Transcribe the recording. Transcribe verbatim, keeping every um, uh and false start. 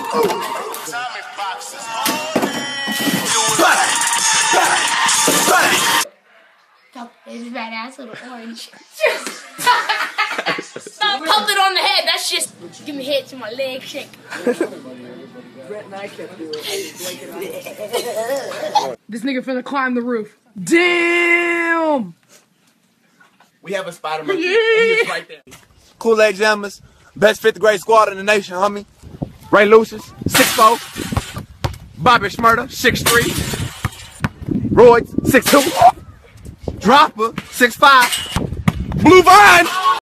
Pump his fat ass with an orange. Stop, pump it on the head. That's just give me hits and my leg shake. This nigga finna climb the roof. Damn! We have a spider monkey. He's right there. Kool-Aid Jammers, best fifth grade squad in the nation, homie. Ray Lucius, six four. Bobby Schmurda, six three. Roy, six two. Dropper, six five. Blue Vine!